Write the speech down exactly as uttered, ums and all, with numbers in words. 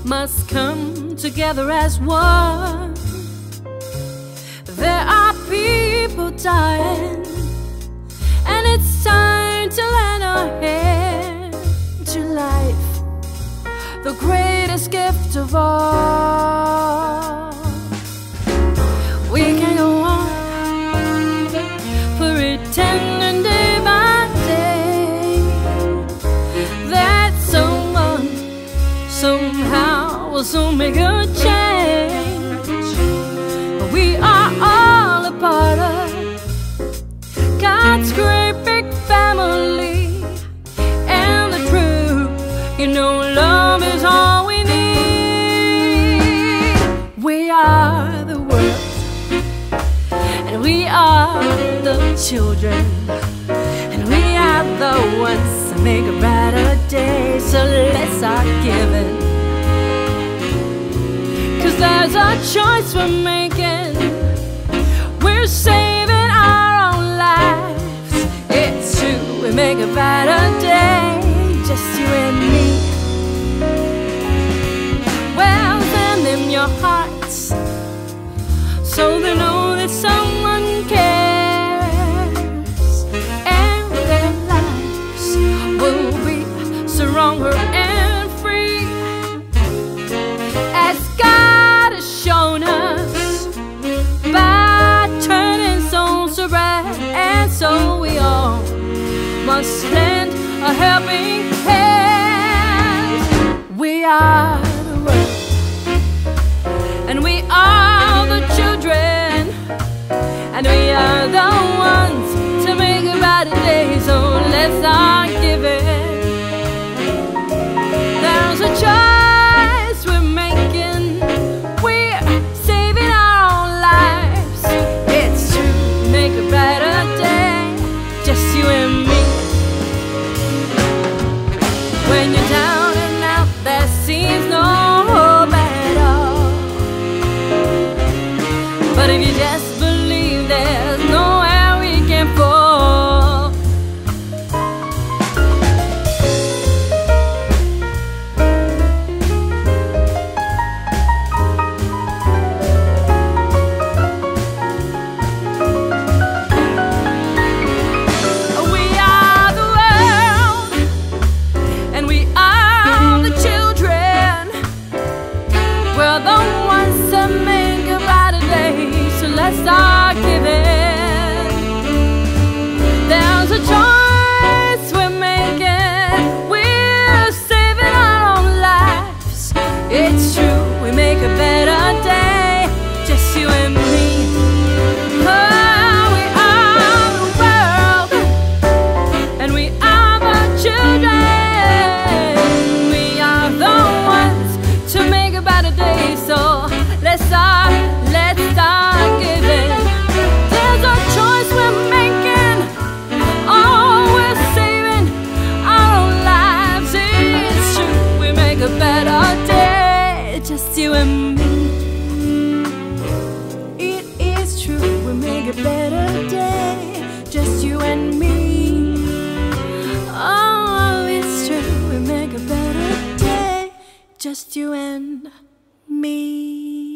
must come together as one. There are people dying, and it's time to lend a hand to life, the greatest gift of all. We can go on pretending day by day that someone somehow will soon make a change. We are all a part of God's great big family, and the truth, you know, love is all we need. We are the world, and we are the children, and we are the ones to make a brighter day. So let's start giving, 'cause there's a choice we're making. We're saving our own lives. It's true, we make a brighter day, just you and me. Well, send them your hearts, so they know that someone cares, and their lives will be stronger and free, as God has shown us by turning souls to bread. And so we all must lend a helping hand. We are the world, and we are the children, and we are the ones to make a brighter day. So let's start giving. There's a choice we're making. We're saving our own lives. It's true, make a brighter day, just you and me. When you're down and out, there seems no hope at all, but if you just believe, there's nowhere we can fall. We are the world, and we are the children. We're the ones to make a brighter day. So let's start giving. There's a choice we're making. We're saving our own lives. It's true, we make a better day, just you and me. Oh, we are the world, and we are the children. We are the ones to make a better day. So let's start, let's start giving. There's a choice we're making. Oh, we're saving our own lives. It's true, we make a better day, just you and me. It is true, we make a better day, just you and me. Oh, it's true, we make a better day, just you and me.